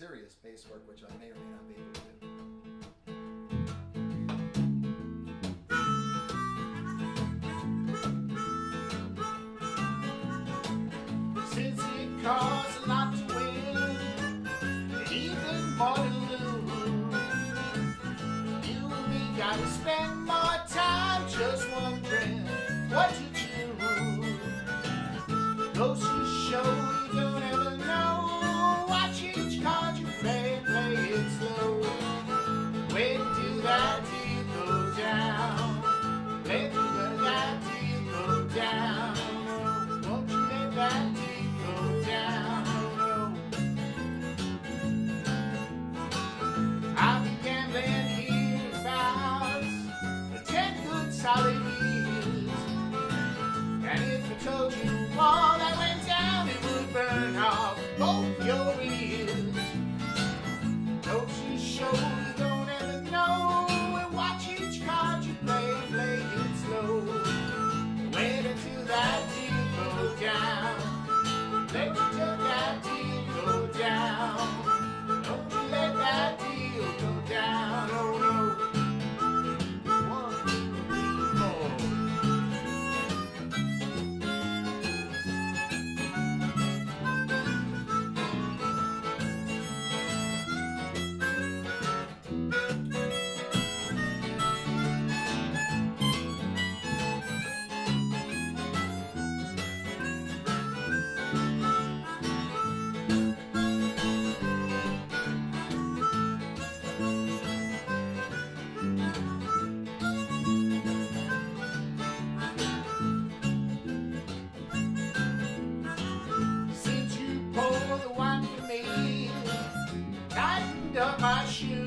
serious bass work, which I may or may not be able to do. Since it costs a lot to win, and even more to lose, you and me gotta spend more time just wondering what to choose. Goes to show you don't ever know. Watch each card you play, play it slow. Wait till that deal goes down. Wait till that deal goes down. Won't you let that deal go down? I've been gambling hereabouts for 10 good solid years. And if I told you all that went down, it would burn off both your ears. Don't you show you don't ever know, and watch each card you play, play it slow. Wait until that deal goes down. Let you till that deal go down. Don't you let that deal go down, oh no. Up my shoe.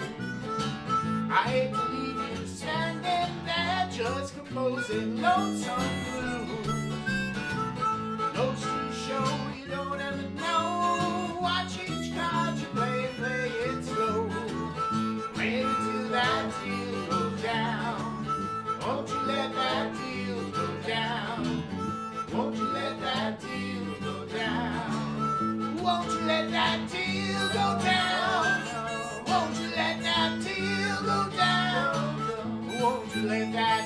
I hate to leave you standing there just composing lonesome blues. Goes to show you don't ever know. Watch each card you play, play it slow. Wait until that deal goes down. Won't you let that deal go down? Won't you let that deal go down? Won't you let that deal go down? Won't you let that deal go down? Won't you let that